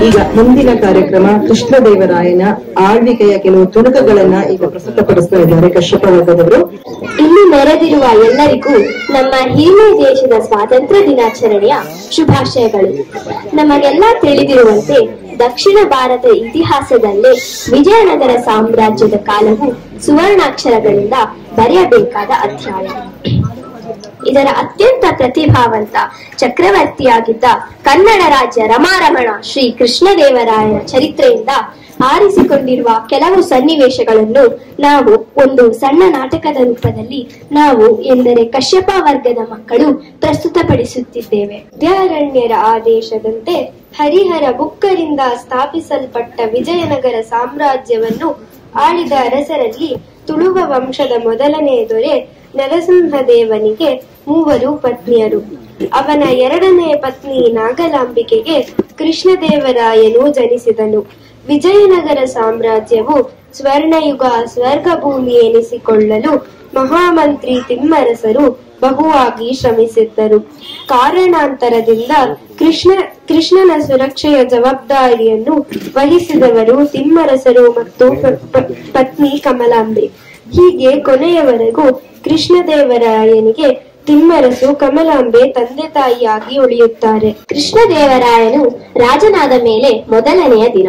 ಈಗ ಮುಂದಿನ ಕಾರ್ಯಕ್ರಮ ಕೃಷ್ಣದೇವರಾಯನ ಆಳ್ವಿಕೆಯ ಕೆಲವು ತುಣುಕುಗಳನ್ನ ಈಗ ಪ್ರಸ್ತುತಪಡಿಸ್ತಾ ಇದ್ದಾರೆ ಕಶ್ಯಪ ವರ್ಗದವರು. ಇಲ್ಲಿ ನೆರೆದಿರುವ ಎಲ್ಲರಿಗೂ ನಮ್ಮ ಹೀಮೆ ದೇಶದ ಸ್ವಾತಂತ್ರ್ಯ ದಿನಾಚರಣೆಯ ಶುಭಾಶಯಗಳು. ನಮಗೆಲ್ಲ ತಿಳಿದಿರುವಂತೆ ದಕ್ಷಿಣ ಭಾರತ ಇತಿಹಾಸದಲ್ಲೇ ವಿಜಯನಗರ ಸಾಮ್ರಾಜ್ಯದ ಕಾಲವು ಸುವರ್ಣಾಕ್ಷರಗಳಿಂದ ಬರೆಯಬೇಕಾದ ಅಧ್ಯಾಯ. ಇದರ ಅತ್ಯಂತ ಪ್ರತಿಭಾವಂತ ಚಕ್ರವರ್ತಿಯಾಗಿದ್ದ ಕನ್ನಡ ರಾಜ್ಯ ರಮಾರಮಣ ಶ್ರೀ ಕೃಷ್ಣದೇವರಾಯನ ಚರಿತ್ರೆಯಿಂದ ಆರಿಸಿಕೊಂಡಿರುವ ಕೆಲವು ಸನ್ನಿವೇಶಗಳನ್ನು ನಾವು ಒಂದು ಸಣ್ಣ ನಾಟಕದ ರೂಪದಲ್ಲಿ ನಾವು ಎಂದರೆ ಕಶ್ಯಪ ವರ್ಗದ ಮಕ್ಕಳು ಪ್ರಸ್ತುತಪಡಿಸುತ್ತಿದ್ದೇವೆ. ವಿದ್ಯಾರಣ್ಯರ ಆದೇಶದಂತೆ ಹರಿಹರ ಬುಕ್ಕರಿಂದ ಸ್ಥಾಪಿಸಲ್ಪಟ್ಟ ವಿಜಯನಗರ ಸಾಮ್ರಾಜ್ಯವನ್ನು ಆಳಿದ ಅರಸರಲ್ಲಿ ತುಳುವ ವಂಶದ ಮೊದಲನೇ ದೊರೆ ನರಸಿಂಹದೇವನಿಗೆ 3 ಪತ್ನಿಯರು. ಅವನ 2ನೇ ಪತ್ನಿ ನಾಗಲಾಂಬಿಕೆಗೆ ಕೃಷ್ಣದೇವರಾಯನು ಜನಿಸಿದನು. ವಿಜಯನಗರ ಸಾಮ್ರಾಜ್ಯವು ಸ್ವರ್ಣಯುಗ ಸ್ವರ್ಗಭೂಮಿ ಎನಿಸಿಕೊಳ್ಳಲು ಮಹಾಮಂತ್ರಿ ತಿಮ್ಮರಸರು ಬಹುವಾಗಿ ಶ್ರಮಿಸಿದ್ದರು. ಕಾರಣಾಂತರದಿಂದ ಕೃಷ್ಣನ ಸುರಕ್ಷೆಯ ಜವಾಬ್ದಾರಿಯನ್ನು ವಹಿಸಿದವರು ತಿಮ್ಮರಸರು ಮತ್ತು ಪತ್ನಿ ಕಮಲಾಂಬೆ. ಹೀಗೆ ಕೊನೆಯವರೆಗೂ ಕೃಷ್ಣದೇವರಾಯನಿಗೆ ತಿಮ್ಮರಸು ಕಮಲಾಂಬೆ ತಂದೆ ತಾಯಿಯಾಗಿ ಉಳಿಯುತ್ತಾರೆ. ಕೃಷ್ಣದೇವರಾಯನು ರಾಜನಾದ ಮೇಲೆ ಮೊದಲನೆಯ ದಿನ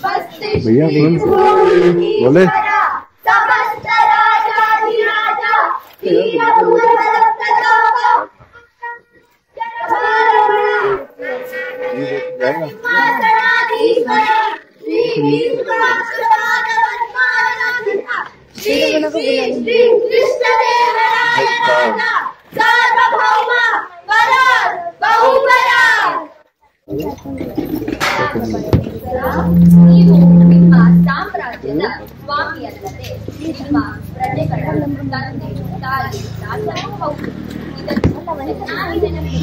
ನೀವು ನಿಮ್ಮ ಸಾಮ್ರಾಜ್ಯದ ಸ್ವಾಮಿಯಲ್ಲದೆ ನಿಮ್ಮ ಪ್ರಜೆಗಳ ತಂದೆ ತಾಯಿ ರಾಜನೂ ಹೌದು. ಇದನ್ನು ಚೆನ್ನಾಗಿ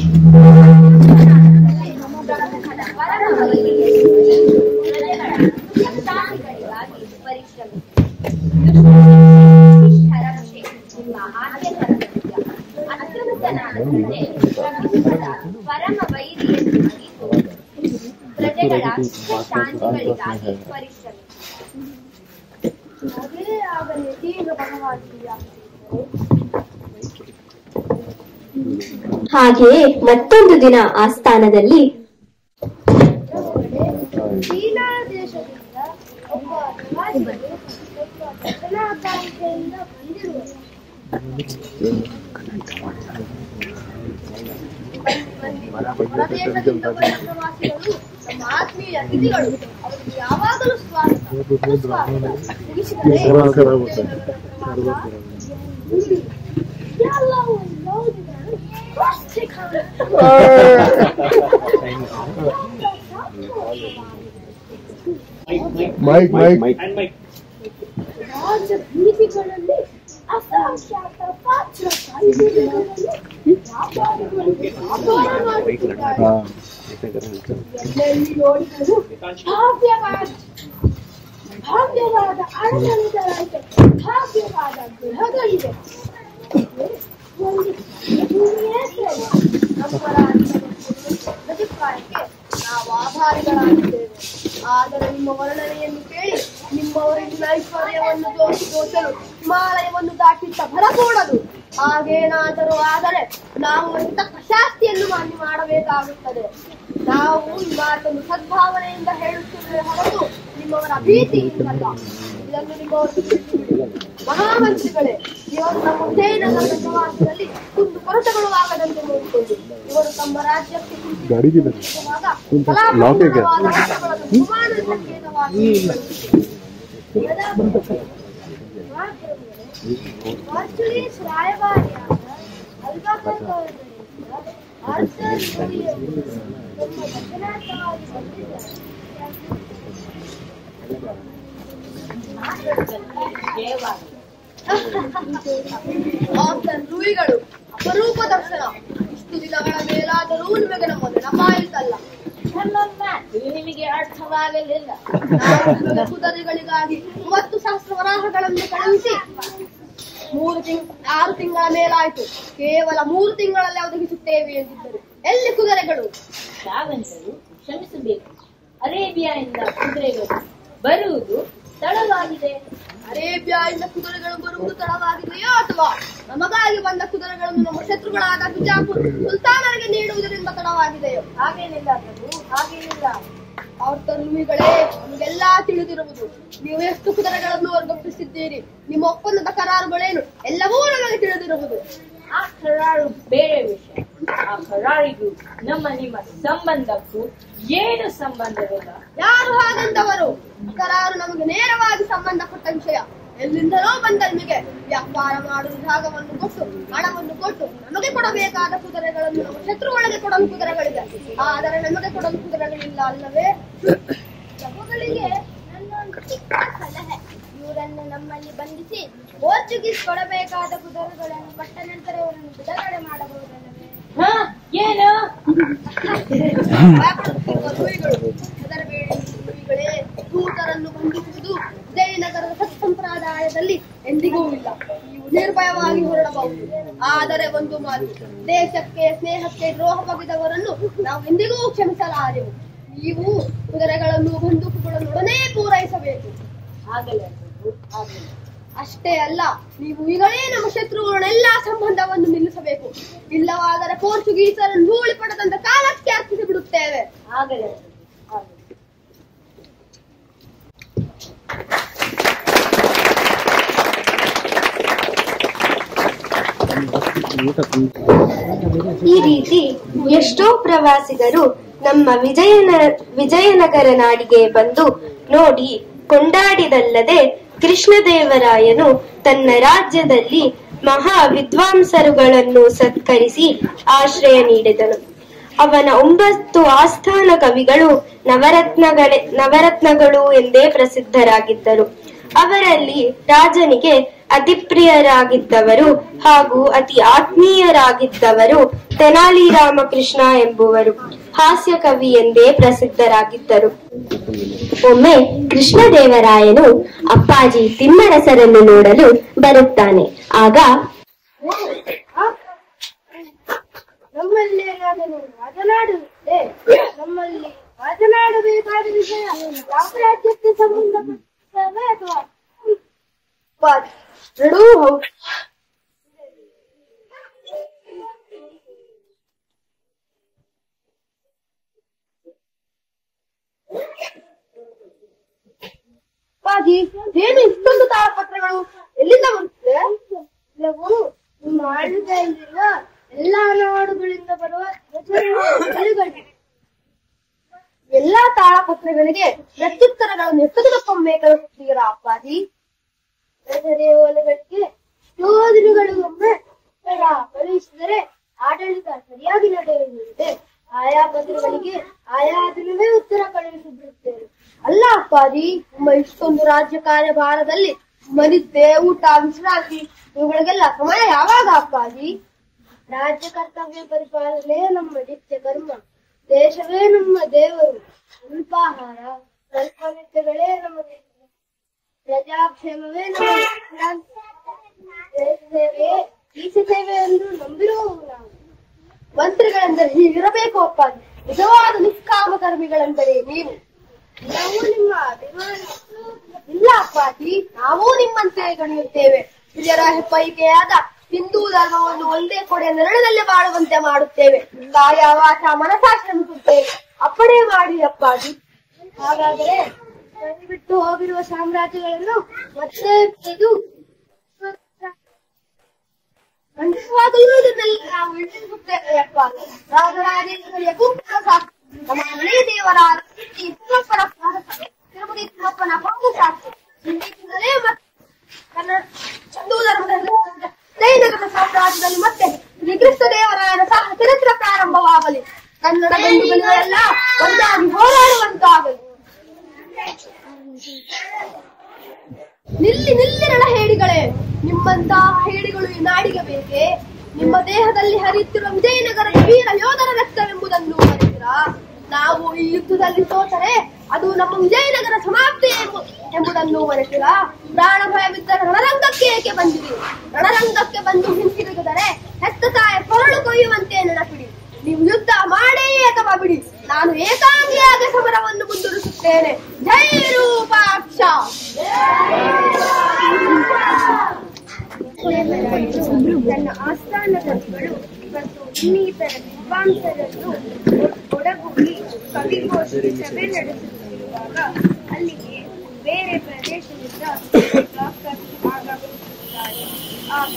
ಸಂತಾನಿಗಳಿಗಾಗಿ ಪರಿಶ್ರಮಿಸಿ. ರಕ್ಷೆ ನಿಮ್ಮ ಆದ್ಯ ಕರ್ತವ್ಯ. ಅತ್ಯುತ್ತನಾದ ತಂದೆ ಶ್ರಮಿಸದ ಪರಮ ವೈರಿಯನ್ನು ಪ್ರಜೆಗಳ ಶಾಂತಿಗಳಿಗಾಗಿ ಪರಿಶ್ರಮಿಸಿ. ಹಾಗೆಯೇ ಮತ್ತೊಂದು ದಿನ ಆಸ್ಥಾನದಲ್ಲಿ ಚೀನಾ ದೇಶದಿಂದ ಒಬ್ಬ ಪ್ರವಾಸಿಗರು ದಕ್ಷಿಣಾಫ್ರಿಕಾದಿಂದ ಬಂದಿರುವರು. ಹೊರದೇಶದಿಂದ ಬಂದ ಪ್ರವಾಸಿಗಳು ನಮ್ಮ ಆತ್ಮೀಯ ಅತಿಥಿಗಳು. ಅವರಿಗೆ ಯಾವಾಗಲೂ ಸ್ವಾಗತ. ರಾಜಬೀದಿಗಳಲ್ಲಿ ಅಸಂಖ್ಯಾತ ಪಾತ್ರ ಎಲ್ಲೆಲ್ಲಿ ನೋಡಿದರೂ ಭಾವ್ಯವಾದ ಅಡಚಣೆಗಳಂತೆ ಭಾವ್ಯವಾದ ಗೃಹಗಳಿವೆ. ನಮ್ಮ ಅಭಿಪ್ರಾಯಕ್ಕೆ ನಾವು ಆಭಾರಿಗಳಾಗಿದ್ದೇವೆ. ಆದರೆ ನಿಮ್ಮ ವರ್ಣನೆಯನ್ನು ಕೇಳಿ ನಿಮ್ಮವರಿಗಿನ ಐಶ್ವರ್ಯವನ್ನು ದೋಚಲು ಹಿಮಾಲಯವನ್ನು ದಾಟಿದ್ದ ಬರಕೂಡದು. ಹಾಗೇನಾದರೂ ಆದರೆ ನಾವು ತಕ್ಕ ಶಾಸ್ತಿಯನ್ನು ಮಾಡಬೇಕಾಗುತ್ತದೆ. ನಾವು ಈ ಮಾತನ್ನು ಸದ್ಭಾವನೆಯಿಂದ ಹೇಳುತ್ತಿರುವೆ ಹೊರತು ನಿಮ್ಮವರ ಭೀತಿಯಿಂದಲ್ಲ. ಇದನ್ನು ನಿಮ್ಮವರು ಮಹಾಮಂತ್ರಿಗಳೇ, ಇವರು ನಮ್ಮ ಉದಯನಗರದ ಪ್ರವಾಸದಲ್ಲಿ ಕುಂದು ಕೊರತೆಗಳು ಆಗದಂತೆ ನೋಡಿಕೊಂಡು ಇವರು ತಮ್ಮ ರಾಜ್ಯಕ್ಕೆ ರಾಯಭಾರಿಯಾದ ಅಲ್ಬಾಕರ್ ರೂಯಿಗಳು ಅಪರೂಪ ದರ್ಶನ. ಇಷ್ಟು ದಿನಗಳ ಮೇಲಾದರೂ ನಿಮಗೆ ನಮ್ಮ ನೆನಪಾಯಿತಲ್ಲ. ನಿಮಗೆ ಅರ್ಥವಾಗಲಿಲ್ಲ. ಕುದುರೆಗಳಿಗಾಗಿ 30,000 ವರಾಹಗಳನ್ನು ಕಳುಹಿಸಿ 6 ತಿಂಗಳ ಮೇಲಾಯಿತು. ಕೇವಲ 3 ತಿಂಗಳಲ್ಲಿ ಒದಗಿಸುತ್ತೇವೆ ಎಂದಿದ್ದರು. ಎಲ್ಲಿ ಕುದುರೆಗಳು? ಶ್ರಾವಂತರು ಶ್ರಮಿಸಬೇಕು. ಅರೇಬಿಯಾದಿಂದ ಕುದುರೆಗಳು ಬರುವುದು ತಡವಾಗಿದೆ. ಅರೇಬಿಯಾದಿಂದ ಕುದುರೆಗಳು ಬರುವುದು ತಡವಾಗಿದೆಯೋ ಅಥವಾ ನಮಗಾಗಿ ಬಂದ ಕುದುರೆಗಳನ್ನು ನಮ್ಮ ಶತ್ರುಗಳಾದ ಬಿಜಾಪುರ ಸುಲ್ತಾನರಿಗೆ ನೀಡುವುದರಿಂದ ತಡವಾಗಿದೆಯೋ? ಹಾಗೇನಿಲ್ಲ ಪ್ರಭು, ಹಾಗೇನಿಲ್ಲ. ಅವ್ರ ತನ್ವಿಗಳೇ, ನಮಗೆಲ್ಲಾ ತಿಳಿದಿರುವುದು. ನೀವು ಎಷ್ಟು ಕುದುರೆಗಳನ್ನು ವರ್ಗಪಿಸಿದ್ದೀರಿ, ನಿಮ್ಮ ಒಪ್ಪಂದದ ಕರಾರುಗಳೇನು, ಎಲ್ಲವೂ ನಮಗೆ ತಿಳಿದಿರುವುದು. ಆ ಕರಾರು ಬೇರೆ ವಿಷಯ. ಆ ಕರಾರಿಗೂ ನಿಮ್ಮ ಸಂಬಂಧಕ್ಕೂ ಏನು ಸಂಬಂಧವಿಲ್ಲ. ಯಾರು ಹಾಗೆಂದವರು? ಕರಾರು ನಮಗೆ ನೇರವಾಗಿ ಸಂಬಂಧಪಟ್ಟ ವಿಷಯ. ಎಲ್ಲಿಂದಲೋ ಬಂದ ನಿಮಗೆ ವ್ಯಾಪಾರ ಮಾಡುವ ಜಾಗವನ್ನು ಕೊಟ್ಟು ಹಣವನ್ನು ಕೊಟ್ಟು ನಮಗೆ ಕೊಡಬೇಕಾದ ಕುದುರೆಗಳನ್ನು ನಮ್ಮ ಶತ್ರುಗಳಿಗೆ ಕೊಡಲು ಕುದುರೆಗಳಿದೆ, ಆದರೆ ನಮಗೆ ಕೊಡಲು ಕುದುರೆಗಳಿಲ್ಲ ಅಲ್ಲವೇ? ಪ್ರಭುಗಳಿಗೆ ನನ್ನೊಂದು ಚಿಕ್ಕ ಸಲಹೆ. ಇವರನ್ನು ನಮ್ಮಲ್ಲಿ ಬಂಧಿಸಿ ಪೋರ್ಚುಗೀಸ್ ಕೊಡಬೇಕಾದ ಕುದುರೆಗಳನ್ನು ಕೊಟ್ಟ ನಂತರ ಇವರನ್ನು ಬಿಡುಗಡೆ ಮಾಡಬಹುದಲ್ಲವೇ? ಏನು ಹೆದರಬೇಡಿ, ದೂತರನ್ನು ಬಂಧಿಸುವುದು ವಿಜಯನಗರದ ಸತ್ಸಂಪ್ರದಾಯದಲ್ಲಿ ಎಂದಿಗೂ ಇಲ್ಲ. ನೀವು ನಿರ್ಭಯವಾಗಿ ಹೊರಡಬಹುದು. ಆದರೆ ಒಂದು ಮಾತು, ದೇಶಕ್ಕೆ ಸ್ನೇಹಕ್ಕೆ ದ್ರೋಹ ಬಗೆದವರನ್ನು ನಾವು ಎಂದಿಗೂ ಕ್ಷಮಿಸಲಾರೆವು. ನೀವು ಕುದುರೆಗಳನ್ನು ಬಂದೂಕುಗಳನ್ನೊಡನೆ ಪೂರೈಸಬೇಕು. ಆಗಲೇ ಅಷ್ಟೇ ಅಲ್ಲ, ನೀವು ಈಗಲೇ ನಮ್ಮ ಶತ್ರುಗಳನ್ನೆಲ್ಲಾ ಸಂಬಂಧವನ್ನು ನಿಲ್ಲಿಸಬೇಕು. ಇಲ್ಲವಾದರೆ ಪೋರ್ಚುಗೀಸರನ್ನು ಧೂಳಿ ಪಡೆದಂತ ಕಾಲಕ್ಕೆ ಅರ್ಪಿಸಿ ಬಿಡುತ್ತೇವೆ. ಆಗಲೇ ಈ ರೀತಿ ಎಷ್ಟೋ ಪ್ರವಾಸಿಗರು ನಮ್ಮ ವಿಜಯನಗರ ನಾಡಿಗೆ ಬಂದು ನೋಡಿ ಕೊಂಡಾಡಿದಲ್ಲದೆ ಕೃಷ್ಣದೇವರಾಯನು ತನ್ನ ರಾಜ್ಯದಲ್ಲಿ ಮಹಾ ವಿದ್ವಾಂಸರುಗಳನ್ನು ಸತ್ಕರಿಸಿ ಆಶ್ರಯ ನೀಡಿದನು. ಅವನ 9 ಆಸ್ಥಾನ ಕವಿಗಳು ನವರತ್ನಗಳು ಎಂದೇ ಪ್ರಸಿದ್ಧರಾಗಿದ್ದರು. ಅವರಲ್ಲಿ ರಾಜನಿಗೆ ಅತಿ ಪ್ರಿಯರಾಗಿದ್ದವರು ಹಾಗೂ ಅತಿ ಆತ್ಮೀಯರಾಗಿದ್ದವರು ತೆನಾಲಿ ರಾಮಕೃಷ್ಣ ಎಂಬುವರು ಹಾಸ್ಯ ಕವಿ ಎಂದೇ ಪ್ರಸಿದ್ಧರಾಗಿದ್ದರು. ಒಮ್ಮೆ ಕೃಷ್ಣದೇವರಾಯನು ಅಪ್ಪಾಜಿ ತಿಮ್ಮರಸರನ್ನು ನೋಡಲು ಬರುತ್ತಾನೆ. ಆಗ ನಮ್ಮಲ್ಲಿ ಮಾತನಾಡಬೇಕಾದ ವಿಷಯ ಯಾವ ರಾಜ್ಯಕ್ಕೆ ಸಂಬಂಧಪಟ್ಟವೇ ಅಥವಾ ಎರಡೂ ಹೌದು. ಏನು ಇಷ್ಟೊಂದು ತಾಳಪತ್ರಗಳು ಎಲ್ಲಿಂದ ಬರುತ್ತದೆ? ಎಲ್ಲವೂ ನಿಮ್ಮ ಆಳ್ವಿಕೆಯಲ್ಲಿರುವ ಎಲ್ಲಾ ನಾಡುಗಳಿಂದ ಬರುವ ಎಲ್ಲಾ ತಾಳಪತ್ರಗಳಿಗೆ ಪ್ರತ್ಯುತ್ತರಗಳನ್ನು ಎಷ್ಟೊಂದು ಕಳಿಸುತ್ತೀರಾ ಅಪ್ಪಾಜಿ? ಹೊಲಗಳಿಗೆ ಯೋಧರುಗಳು ಒಮ್ಮೆ ಕಳುಹಿಸಿದರೆ ಆಡಳಿತ ಸರಿಯಾಗಿ ನಡೆಯುತ್ತದೆ. ಆಯಾ ಪತ್ರಗಳಿಗೆ ಆಯಾ ದಿನವೇ ಉತ್ತರ ಕಳುಹಿಸಿಬಿಡುತ್ತೇವೆ. ಅಲ್ಲ ಅಪ್ಪಾಜಿ, ನಿಮ್ಮ ಇಷ್ಟೊಂದು ರಾಜ್ಯ ಕಾರ್ಯಭಾರದಲ್ಲಿ ಮನಿದ್ದೆ, ಊಟ, ವಿಶ್ರಾಂತಿ ಇವುಗಳಿಗೆಲ್ಲ ಸಮಯ ಯಾವಾಗ ಅಪ್ಪಾಜಿ? ರಾಜ್ಯ ಕರ್ತವ್ಯ ಪರಿಪಾಲನೆ ನಮ್ಮ ನಿತ್ಯ ಕರ್ಮ. ದೇಶವೇ ನಮ್ಮ ದೇವರು. ಅಲ್ಪಾಹಾರ ಸ್ವಲ್ಪ ನಿತ್ಯಗಳೇ ನಮ್ಮ ಪ್ರಜಾಕ್ಷೇಮವೇ ನಮ್ಮ ದೇಶ ಸೇವೆ ಎಂದು ನಂಬಿರುವವು ನಾವು. ಮಂತ್ರಿಗಳೆಂದರೆ ಹೀಗಿರಬೇಕು ಅಪ್ಪಾಜಿ. ನಿಜವಾದ ನಿಷ್ಕಾಮ ಕರ್ಮಿಗಳೆಂದರೆ ನೀವು. ನಾವು ನಿಮ್ಮ ಅಭಿಮಾನ. ಇಲ್ಲ ಅಪ್ಪಾಜಿ, ನಾವೂ ನಿಮ್ಮಂತೆ ಗಣಿಯುತ್ತೇವೆ. ಹಿರಿಯರ ಹೆಪ್ಪೈಕೆಯಾದ ಹಿಂದೂ ಧರ್ಮವನ್ನು ಒಂದೇ ಕೊಡೆಯ ನೆರಳಿನಲ್ಲಿ ಬಾಳುವಂತೆ ಮಾಡುತ್ತೇವೆ. ಕಾಯ ವಾಚ ಮನಸಾಶ್ರಮಿಸುತ್ತೇವೆ. ಅಪ್ಪಣೆ ಮಾಡಿ ಅಪ್ಪಾಜಿ. ಹಾಗಾದರೆ ಬಿಟ್ಟು ಹೋಗಿರುವ ಸಾಮ್ರಾಜ್ಯಗಳನ್ನು ಮತ್ತೆ ಇದು ಖಂಡಿತವಾಗಲೂ ಇದನ್ನೆಲ್ಲ ನಾವು ಇಳಿಸುತ್ತೇವೆ ಅಪ್ಪಾಜಿ. ರಾಜರಾಜೇಶ್ವರಿಯ ಕುಂಕುಮ ಸಾಕ್ಷಿ, ನಮ್ಮ ಮನೆ ದೇವರ ತಿಮ್ಮಪ್ಪನ ತಿರುಪತಿ ತಿಮ್ಮಪ್ಪನ ಪಂಗು ಸಾಕ್ಷಿ. ಇಂದಿನಿಂದಲೇ ಕನ್ನಡ ಹಿಂದೂ ಧರ್ಮದಲ್ಲಿ ಜಯನಗರ ಸಾಮ್ರಾಜ್ಯದಲ್ಲಿ ಮತ್ತೆ ಶ್ರೀಕೃಷ್ಣ ದೇವರಾಯನ ಸಹ ಚರಿತ್ರೆ ಪ್ರಾರಂಭವಾಗಲಿ. ಕನ್ನಡ ಬಂಧುಗಳೆಲ್ಲ ಒಂದಾಗಿ ಹೋರಾಡುವಂತಾಗಲಿ. ನಿಲ್ಲಿರಳ ಹೇಡಿಗಳೇ, ನಿಮ್ಮಂತಹ ಹೇಡಿಗಳು ಈ ನಾಡಿಗೆ ಬೇಕೇ? ನಿಮ್ಮ ದೇಹದಲ್ಲಿ ಹರಿಯುತ್ತಿರುವ ವಿಜಯನಗರದ ವೀರ ಯೋಧರ ರಕ್ತವೆಂಬುದನ್ನು ಮರೆತಿರಾ? ನಾವು ಈ ಯುದ್ಧದಲ್ಲಿ ಸೋತರೆ ಅದು ನಮ್ಮ ವಿಜಯನಗರ ಸಮಾಪ್ತಿ ಎಂಬುದನ್ನು ಮರೆತಿರಾ? ಪ್ರಾಣ ಭಯವಿದ್ದರೆ ರಣರಂಗಕ್ಕೆ ಏಕೆ ಬಂದಿರಿ? ರಣರಂಗಕ್ಕೆ ಬಂದು ಹಿಂತಿರುಗಿದರೆ ಹೆತ್ತ ತಾಯ ಕೊರಳು ಕೊಯ್ಯುವಂತೆ ನೆನಪಿಡಿ. ನೀವು ಯುದ್ಧ ಮಾಡೇ ಅಥವಾ ಬಿಡಿ, ನಾನು ಏಕಾಂಗಿಯಾಗಿ ಸಮರವನ್ನು ಮುಂದುವರಿಸುತ್ತೇನೆ. ಜೈ ರೂಪಾಕ್ಷ. ತನ್ನ ಆಸ್ಥಾನದಲ್ಲಿಗಳು ಮತ್ತು ಇನ್ನಿತರ ವಿದ್ವಾಂಸರನ್ನು ಒಡಗೂಡಿ ಕವಿಗೋಷ್ಠಿ ಸಭೆ ನಡೆಸುತ್ತಿರುವಾಗ ಅಲ್ಲಿಗೆ ಬೇರೆ ಪ್ರದೇಶದಿಂದ ಡಾಕ್ಟರ್ ಆಗಮಿಸುತ್ತಾರೆ. ಆಗ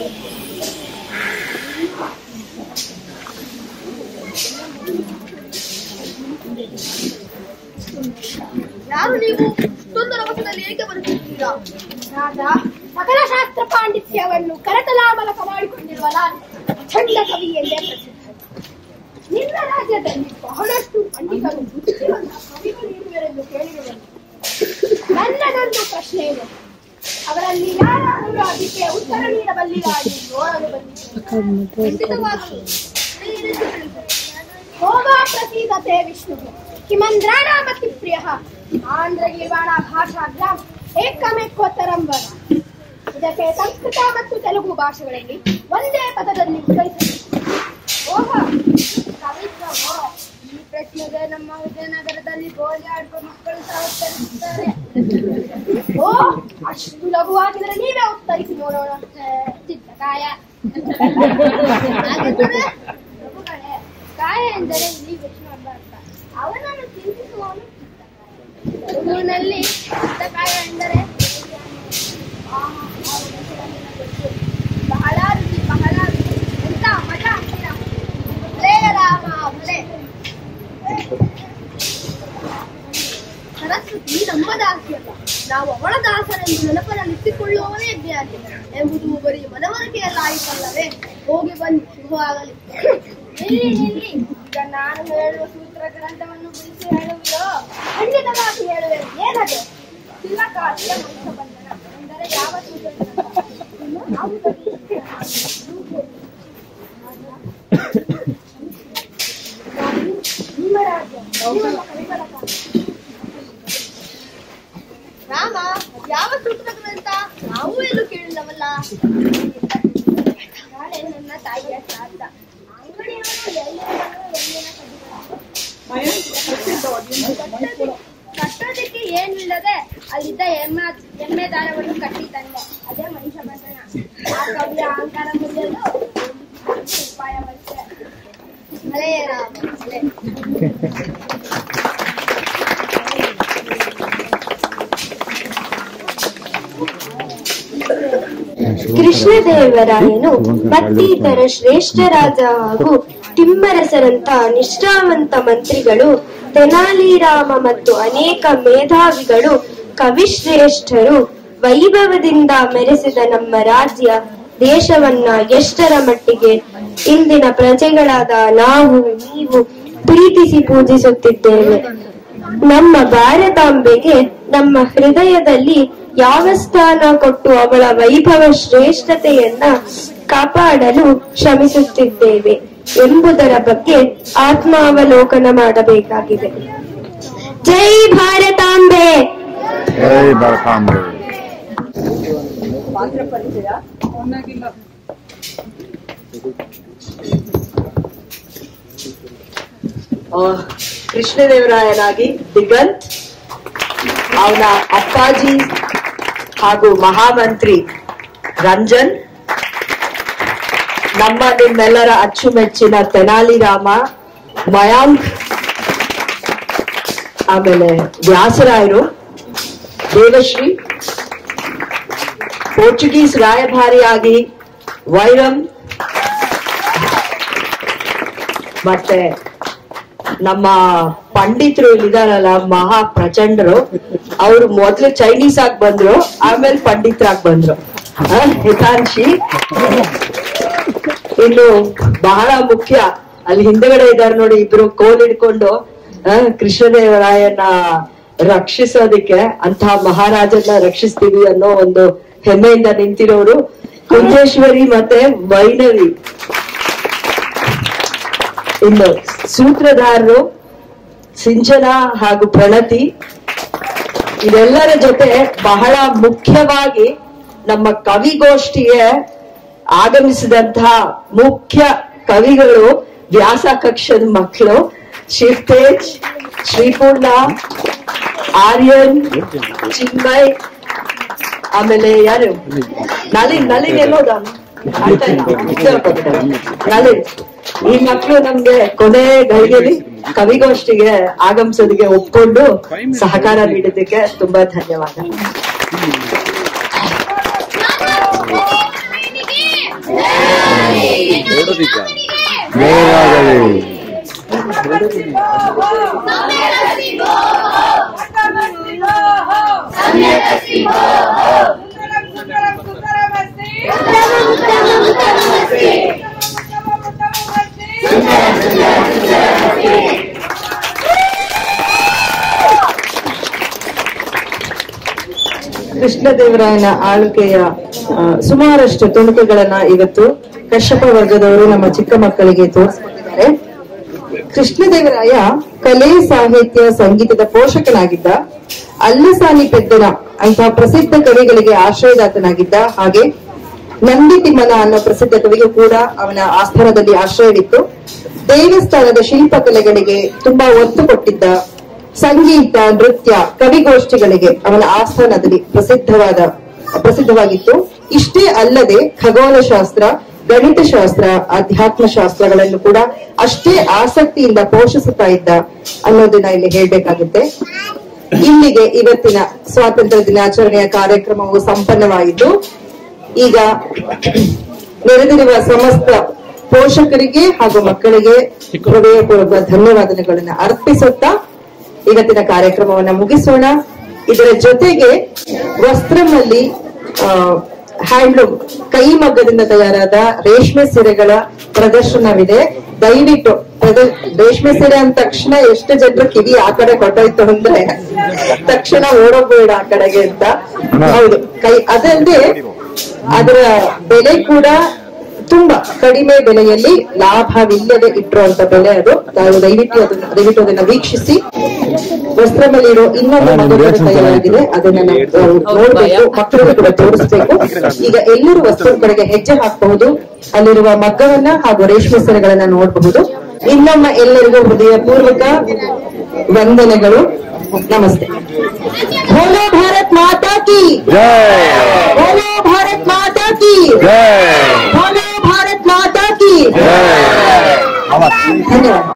ಯಾರು ನೀವು? ಇಷ್ಟೊಂದು ರಭಸದಲ್ಲಿ ಏಕೆ ಬರುತ್ತಿದ್ದೀರಾ? ರಾಜ, ಸಕಲ ಶಾಸ್ತ್ರ ಪಾಂಡಿತ್ಯವನ್ನು ಕರತಲಾಮಲಕ ಮಾಡಿಕೊಂಡಿರುವ ನಾನು ಚಂಡ ಕವಿ ಎಂದೇ ಪ್ರಸಿದ್ಧ. ನಿನ್ನ ರಾಜ್ಯದಲ್ಲಿ ಬಹಳಷ್ಟು ಪಂಡಿತರು ಬುದ್ಧಿವಂತ ಕವಿಗಳು ಇರುವರೆಂದು ಕೇಳಿರುವರು. ನನ್ನದೊಂದು ಪ್ರಶ್ನೆ ಇದೆ. ಅವರಲ್ಲಿ ಯಾರಾದರೂ ಅದಕ್ಕೆ ಉತ್ತರ ನೀಡಬಲ್ಲಿರಾ ಎಂದು ನೋಡಲು ಬಂದಿದ್ದೇನೆ. ಖಂಡಿತವಾಗಲೂ ಹೋಗಾ ಪ್ರಸೀದತೆ ವಿಷ್ಣು ಕಿಮಂದ್ರಾಣಾಮತಿ ಪ್ರಿಯ ಆಂಧ್ರಗೀರ್ವಾಣ ಭಾಷಾಗ್ರಾಮ ಏಕಮೇಕೋತ್ತರಂ ವದ. ಇದಕ್ಕೆ ಸಂಸ್ಕೃತ ಮತ್ತು ತೆಲುಗು ಭಾಷೆಗಳಲ್ಲಿ ಒಂದೇ ಪದದಲ್ಲಿ ಉತ್ತರಿಸಬೇಕು. ಓಹ, ಕವಿತ್ವವೋ? ಈ ಪ್ರಶ್ನೆಗೆ ನಮ್ಮ ವಿಜಯನಗರದಲ್ಲಿ ಗೋಲಿ ಆಡುವ ಮಕ್ಕಳು ಸಹ ಉತ್ತರಿಸುತ್ತಾರೆ. ಓ, ಅಷ್ಟು ಲಘುವಾಗಿದ್ರೆ ನೀವೇ ಉತ್ತರಿಸಿ ನೋಡೋಣ. ಚಿತ್ತಕಾಯ. ಪ್ರಭುಗಳೇ, ಕಾಯ ಎಂದರೆ ಇಲ್ಲಿ ವಿಷ್ಣು ಎಂಬ ಅರ್ಥ. ಅವನನ್ನು ಚಿಂತಿಸುವವನು ತೆಲುಗಿನಲ್ಲಿ ಚಿತ್ತಕಾಯ ಎಂದರೆ ಬಹಳ ರುಚಿ, ಬಹಳ ರುಚಿ. ಎಂತ ಮಜಾ ಅಂತೀರ? ಭಲೇ ರಾಮ ಭಲೇ. ಸರಸ್ವತಿ ನಮ್ಮ ದಾಸಿಯಲ್ಲ, ನಾವು ಅವಳ ದಾಸರೆಂದು ನೆನಪನ್ನಿಟ್ಟುಕೊಳ್ಳುವವನೇ ಜ್ಞಾನಿ ಎಂಬುದು ಬರೀ ಮನವರಿಕೆಯಲ್ಲ ಆಯಿತಲ್ಲವೇ? ಹೋಗಿ ಬನ್ನಿ, ಶುಭವಾಗಲಿ. ನಿಲ್ಲಿ. ಈಗ ನಾನು ಹೇಳುವ ಸೂತ್ರ ಗ್ರಂಥವನ್ನು ಬಿಡಿಸಿ ಹೇಳುವಿರೋ? ಖಂಡಿತವಾಗಿ ಹೇಳುವೆ. ಏನದು? ತಿಲಕಾಸಿಯ ವಂಶಬಂಧನ ಎಂದರೆ ಯಾವ ಸೂತ್ರ ಗ್ರಂಥ? ನಿಮ್ಮ ರಾಜ್ಯ ರಾಮ ಯಾವ ಸೂತ್ರ ಗ್ರಂಥ? ನಾವು ಎಲ್ಲೂ ಕೇಳಿಲ್ಲವಲ್ಲ. ನಾಳೆ ನನ್ನ ತಾಯಿಯ ಶ್ರಾದ್ದ. ಕಟ್ಟೋದಕ್ಕೆ ಏನಿಲ್ಲದೆ ಅಲ್ಲಿದ್ದ ಎಮ್ಮೆ ದಾರವನ್ನು ಕಟ್ಟಿ ತಂದೆ. ಅದೇ ಮನುಷ್ಯ ಬಂಧನ. ಆ ಕವಿಯ ಅಹಂಕಾರ ಮುಂದೆಲ್ಲ ಉಪಾಯ ಬರ್ತದೆ. ಹಳೆಯ ರಾಮ ಹಳೆ. ಕೃಷ್ಣದೇವರಾಯನು ಮತ್ತಿತರ ಶ್ರೇಷ್ಠ ರಾಜ ಹಾಗೂ ತಿಮ್ಮರಸರಂತ ನಿಷ್ಠಾವಂತ ಮಂತ್ರಿಗಳು, ತೆನಾಲಿರಾಮ ಮತ್ತು ಅನೇಕ ಮೇಧಾವಿಗಳು, ಕವಿಶ್ರೇಷ್ಠರು ವೈಭವದಿಂದ ಮೆರೆಸಿದ ನಮ್ಮ ರಾಜ್ಯ ದೇಶವನ್ನ ಎಷ್ಟರ ಮಟ್ಟಿಗೆ ಇಂದಿನ ಪ್ರಜೆಗಳಾದ ನಾವು ನೀವು ಪ್ರೀತಿಸಿ ಪೂಜಿಸುತ್ತಿದ್ದೇವೆ. ನಮ್ಮ ಭಾರತಾಂಬೆಗೆ ನಮ್ಮ ಹೃದಯದಲ್ಲಿ ಯಾವ ಸ್ಥಾನ ಕೊಟ್ಟು ಅವಳ ವೈಭವ ಶ್ರೇಷ್ಠತೆಯನ್ನ ಕಾಪಾಡಲು ಶ್ರಮಿಸುತ್ತಿದ್ದೇವೆ ಎಂಬುದರ ಬಗ್ಗೆ ಆತ್ಮಾವಲೋಕನ ಮಾಡಬೇಕಾಗಿದೆ. ಜೈ ಭಾರತಾಂಬೆ. ಜೈ ಭಾರತಾಂಬೆ. ಕೃಷ್ಣದೇವರಾಯನಾಗಿ ದಿಗಂತ್, ಅವನ ಅಪ್ಪಾಜಿ ಹಾಗೂ ಮಹಾಮಂತ್ರಿ ರಂಜನ್, ನಮ್ಮ ನಿಮ್ಮೆಲ್ಲರ ಅಚ್ಚುಮೆಚ್ಚಿನ ತೆನಾಲಿರಾಮ, ಮಯಾಂಕ್, ಆಮೇಲೆ ವ್ಯಾಸರಾಯರು, ದೇವಶ್ರೀ, ಪೋರ್ಚುಗೀಸ್ ರಾಯಭಾರಿಯಾಗಿ ವೈರಂ, ಮತ್ತೆ ನಮ್ಮ ಪಂಡಿತರು ಇಲ್ಲಿದಾರಲ್ಲ ಮಹಾ ಪ್ರಚಂಡರು, ಅವರು ಮೊದ್ಲು ಚೈನೀಸ್ ಆಗಿ ಬಂದ್ರು, ಆಮೇಲೆ ಪಂಡಿತರಾಗಿ ಬಂದ್ರು. ಹಿತಾಂಶಿ ಇನ್ನು ಬಹಳ ಮುಖ್ಯ, ಅಲ್ಲಿ ಹಿಂದೆಗಡೆ ಇದ್ದಾರೆ ನೋಡಿ, ಇಬ್ರು ಕೋಲ್ ಹಿಡ್ಕೊಂಡು ಕೃಷ್ಣದೇವರಾಯನ ರಕ್ಷಿಸೋದಿಕ್ಕೆ, ಅಂತಹ ಮಹಾರಾಜನ್ನ ರಕ್ಷಿಸ್ತೀವಿ ಅನ್ನೋ ಒಂದು ಹೆಮ್ಮೆಯಿಂದ ನಿಂತಿರೋರು ಕುಂಜೇಶ್ವರಿ ಮತ್ತೆ ವೈನವಿ. ಇನ್ನು ಸೂತ್ರಧಾರರು ಸಿಂಚನಾ ಹಾಗೂ ಪ್ರಣತಿ. ಇದೆಲ್ಲರ ಜೊತೆ ಬಹಳ ಮುಖ್ಯವಾಗಿ ನಮ್ಮ ಕವಿಗೋಷ್ಠಿಗೆ ಆಗಮಿಸಿದಂತಹ ಮುಖ್ಯ ಕವಿಗಳು ವ್ಯಾಸ ಕಕ್ಷದ ಮಕ್ಕಳು ಶಿವತೇಜ್, ಶ್ರೀಪೂರ್ಣ, ಆರ್ಯನ್, ಚಿನ್ಮಯ್, ಆಮೇಲೆ ಯಾರು ನಳಿನ್ ಎಲ್ಲೋದ ನಳಿನ್. ಈ ಮಕ್ಕಳು ನಮ್ಗೆ ಕೊನೆ ಗಳಿಗೆಯಲ್ಲಿ ಕವಿಗೋಷ್ಠಿಗೆ ಆಗಮಿಸೋದಕ್ಕೆ ಒಪ್ಕೊಂಡು ಸಹಕಾರ ನೀಡಿದ್ದಕ್ಕೆ ತುಂಬಾ ಧನ್ಯವಾದ. ಕೃಷ್ಣದೇವರಾಯನ ಆಳ್ವಿಕೆಯ ಸುಮಾರಷ್ಟು ತುಣುಕುಗಳನ್ನ ಇವತ್ತು ಕಶ್ಯಪ ವರ್ಗದವರು ನಮ್ಮ ಚಿಕ್ಕ ಮಕ್ಕಳಿಗೆ ತೋರಿಸ್ಕೊಟ್ಟಿದ್ದಾರೆ. ಕೃಷ್ಣದೇವರಾಯ ಕಲೆ, ಸಾಹಿತ್ಯ, ಸಂಗೀತದ ಪೋಷಕನಾಗಿದ್ದ. ಅಲ್ಲಸಾನಿ ಪೆದ್ದನ ಅಂತಹ ಪ್ರಸಿದ್ಧ ಕವಿಗಳಿಗೆ ಆಶ್ರಯದಾತನಾಗಿದ್ದ. ಹಾಗೆ ನಂದಿ ತಿಮ್ಮನ ಅನ್ನೋ ಪ್ರಸಿದ್ಧ ಕವಿಗೂ ಕೂಡ ಅವನ ಆಸ್ಥಾನದಲ್ಲಿ ಆಶ್ರಯವಿತ್ತು. ದೇವಸ್ಥಾನದ ಶಿಲ್ಪಕಲೆಗಳಿಗೆ ತುಂಬಾ ಒತ್ತು ಕೊಟ್ಟಿದ್ದ. ಸಂಗೀತ, ನೃತ್ಯ, ಕವಿಗೋಷ್ಠಿಗಳಿಗೆ ಅವನ ಆಸ್ಥಾನದಲ್ಲಿ ಪ್ರಸಿದ್ಧವಾಗಿತ್ತು. ಇಷ್ಟೇ ಅಲ್ಲದೆ ಖಗೋಳಶಾಸ್ತ್ರ, ಗಣಿತಶಾಸ್ತ್ರ, ಅಧ್ಯಾತ್ಮ ಶಾಸ್ತ್ರಗಳನ್ನು ಕೂಡ ಅಷ್ಟೇ ಆಸಕ್ತಿಯಿಂದ ಪೋಷಿಸುತ್ತಾ ಇದ್ದ ಅನ್ನೋದನ್ನ ಇಲ್ಲಿ ಹೇಳ್ಬೇಕಾಗುತ್ತೆ. ಇಲ್ಲಿಗೆ ಇವತ್ತಿನ ಸ್ವಾತಂತ್ರ್ಯ ದಿನಾಚರಣೆಯ ಕಾರ್ಯಕ್ರಮವು ಸಂಪನ್ನವಾಯಿತು. ಈಗ ನೆರೆದಿರುವ ಸಮಸ್ತ ಪೋಷಕರಿಗೆ ಹಾಗೂ ಮಕ್ಕಳಿಗೆ ಹೃದಯಪೂರ್ವಕ ಧನ್ಯವಾದಗಳನ್ನು ಅರ್ಪಿಸುತ್ತಾ ಇವತ್ತಿನ ಕಾರ್ಯಕ್ರಮವನ್ನ ಮುಗಿಸೋಣ. ಇದರ ಜೊತೆಗೆ ವಸ್ತ್ರಮಲ್ಲಿ ಹ್ಯಾಂಡ್ಲೂಮ್ ಕೈಮಗ್ಗದಿಂದ ತಯಾರಾದ ರೇಷ್ಮೆ ಸೀರೆಗಳ ಪ್ರದರ್ಶನವಿದೆ. ದಯವಿಟ್ಟು ರೇಷ್ಮೆ ಸೀರೆ ಅಂದ ತಕ್ಷಣ ಎಷ್ಟು ಜನರು ಕಿವಿ ಆ ಕಡೆ ಕೊಟ್ಟೋಯ್ತು ಅಂದ್ರೆ ತಕ್ಷಣ ಓಡೋಗ್ಬೇಡ ಆ ಕಡೆಗೆ ಅಂತ. ಹೌದು, ಅದಲ್ಲದೆ ಅದರ ಬೆಲೆ ಕೂಡ ತುಂಬಾ ಕಡಿಮೆ ಬೆಲೆಯಲ್ಲಿ ಲಾಭವಿಲ್ಲದೆ ಇಟ್ಟಿರುವಂತ ಬೆಲೆ ಅದು. ದಯವಿಟ್ಟು ಅದನ್ನ ವೀಕ್ಷಿಸಿ. ವಸ್ತ್ರದಲ್ಲಿರೋ ಇನ್ನೊಂದು ಮಗುಗಳು ತಯಾರಾಗಿದೆ, ಅದನ್ನ ನೋಡ್ಬೇಕು, ಮಕ್ಕಳಿಗೆ ಕೂಡ ತೋರಿಸ್ಬೇಕು. ಈಗ ಎಲ್ಲರೂ ವಸ್ತ್ರದ ಕಡೆಗೆ ಹೆಜ್ಜೆ ಹಾಕಬಹುದು. ಅಲ್ಲಿರುವ ಮಗ್ಗವನ್ನ ಹಾಗೂ ರೇಷ್ಮೆ ಸೀರೆಗಳನ್ನ ನೋಡಬಹುದು. ಇನ್ನೊಮ್ಮೆ ಎಲ್ಲರಿಗೂ ಹೃದಯಪೂರ್ವಕ ವಂದನೆಗಳು. ನಮಸ್ತೆ. ಬೋಲೋ ಭಾರತ್ ಮಾತಾ ಕಿ ಜೈ. ಬೋಲೋ ಭಾರತ್ ಮಾತಾ ಕಿ ಜೈ. ಬೋಲೋ ಭಾರತ್ ಮಾತಾ ಕಿ ಜೈ. ಧನ್ಯವಾದ.